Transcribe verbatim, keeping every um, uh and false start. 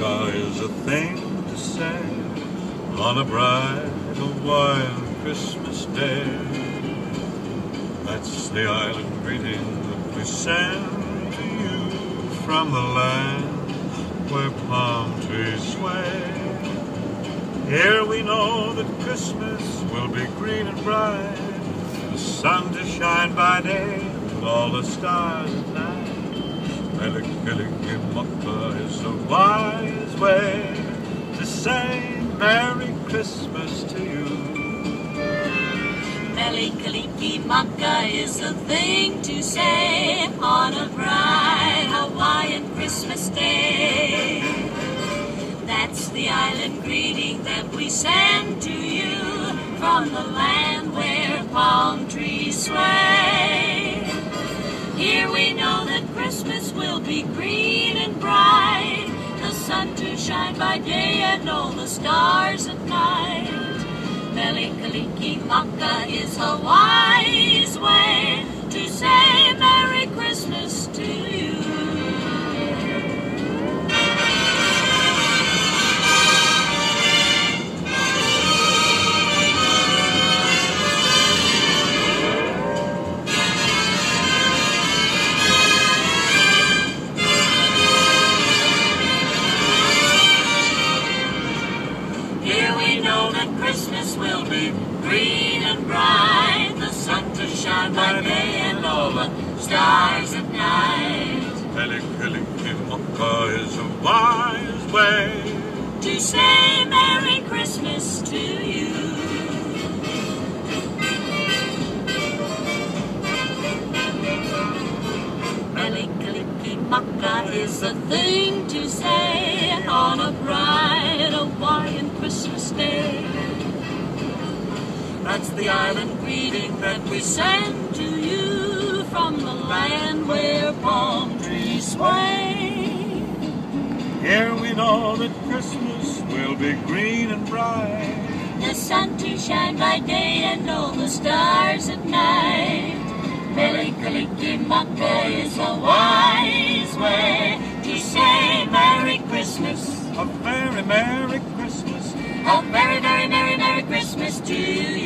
Kalikimaka is a thing to say on a bright Hawaiian Christmas day. That's the island greeting that we send to you from the land where palm trees sway. Here we know that Christmas will be green and bright, the sun to shine by day and all the stars at night. Mele Kalikimaka is a wise way to say Merry Christmas to you. Mele Kalikimaka is a thing to say on a bright Hawaiian Christmas day. That's the island greeting that we send to you from the land where palm trees sway. Here we know that Christmas will be green and bright, the sun to shine by day and all the stars at night. Mele Kalikimaka is a wise way to say Merry Christmas to you. Christmas will be green and bright, the sun to shine by day and all the stars at night. Mele Kalikimaka is a wise way to say Merry Christmas to you. Mele Kalikimaka is a thing to say on a bright Hawaiian Christmas day. That's the island greeting that we send to you from the land where palm trees sway. Here we know that Christmas will be green and bright, the sun to shine by day and all the stars at night. Mele Kalikimaka is a wise way to say Merry Christmas. A very Merry Christmas. A very, very, Merry, Merry Christmas to you.